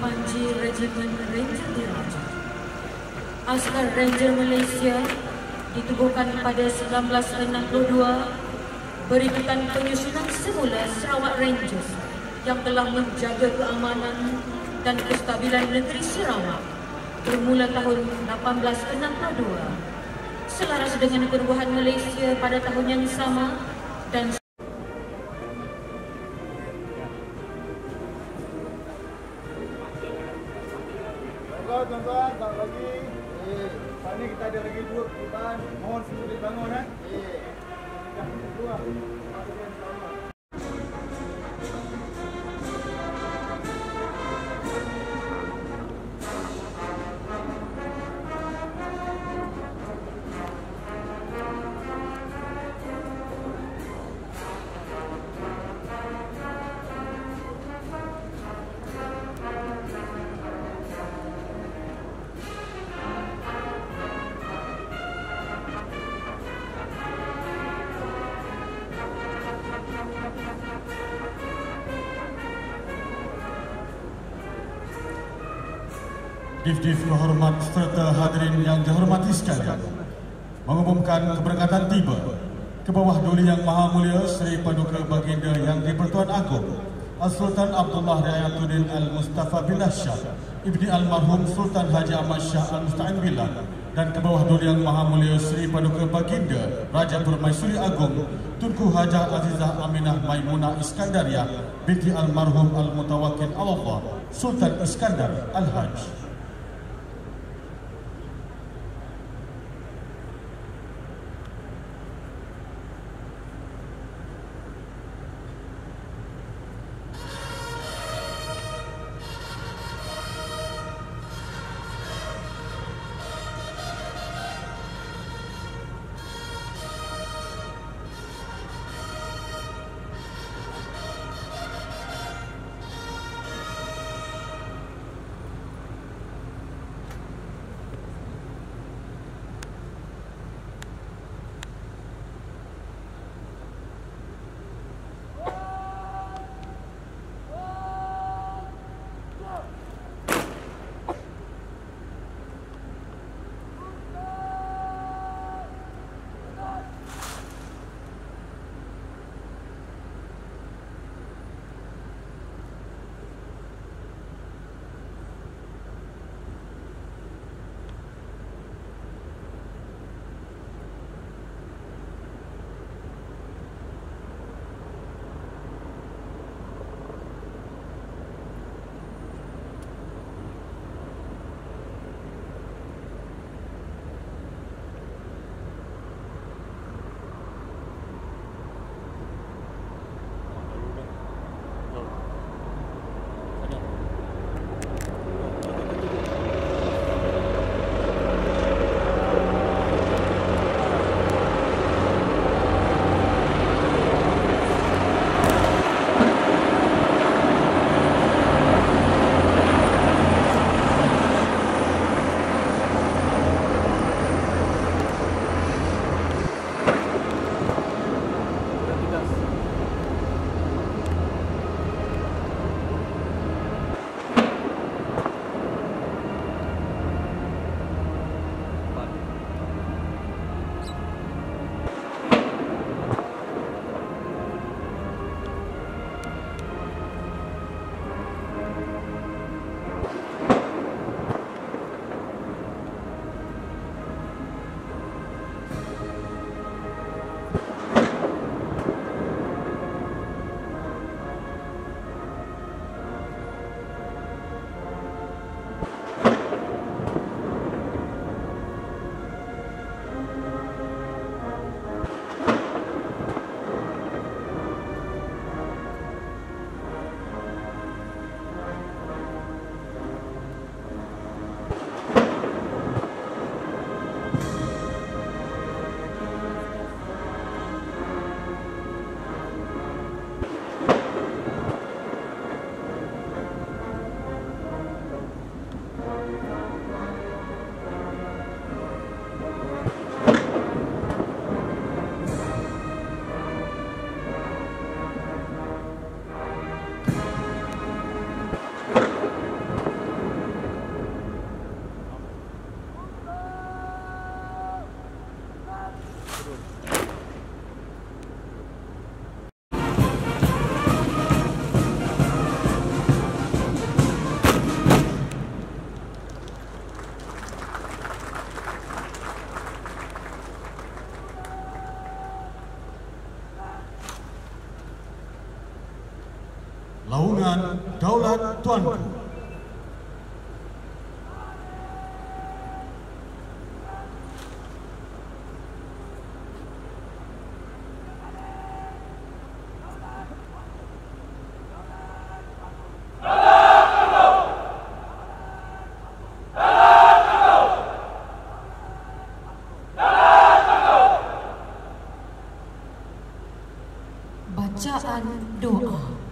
Panji Regimen Ranger Diraja. Askar Ranger Malaysia ditubuhkan pada 1962 berikutan penyusunan semula Sarawak Rangers yang telah menjaga keamanan dan kestabilan negeri Sarawak bermula tahun 1862. Selaras dengan perubahan Malaysia pada tahun yang sama dan tuan-tuan, tak lagi. Saat ni kita ada lagi 2 perlutaan. Mohon semua dibangun Dah keluar. Dif-Dif kehormat serta hadirin yang dihormati sekalian, mengumumkan keberangkatan tiba ke bawah duli Yang Maha Mulia Seri Paduka Baginda Yang di-Pertuan Agong Sultan Abdullah Riayatuddin Al-Mustafa Billah Shah Ibni Almarhum Sultan Haji Ahmad Shah Al-Musta'in Billah, dan ke bawah duli Yang Maha Mulia Seri Paduka Baginda Raja Permaisuri Agong Tunku Hajah Azizah Aminah Maimunah Iskandariah binti Almarhum Al-Mutawakkil Allah Sultan Iskandar Al-Haj. Laungan Daulat Tuanku. Bacaan doa.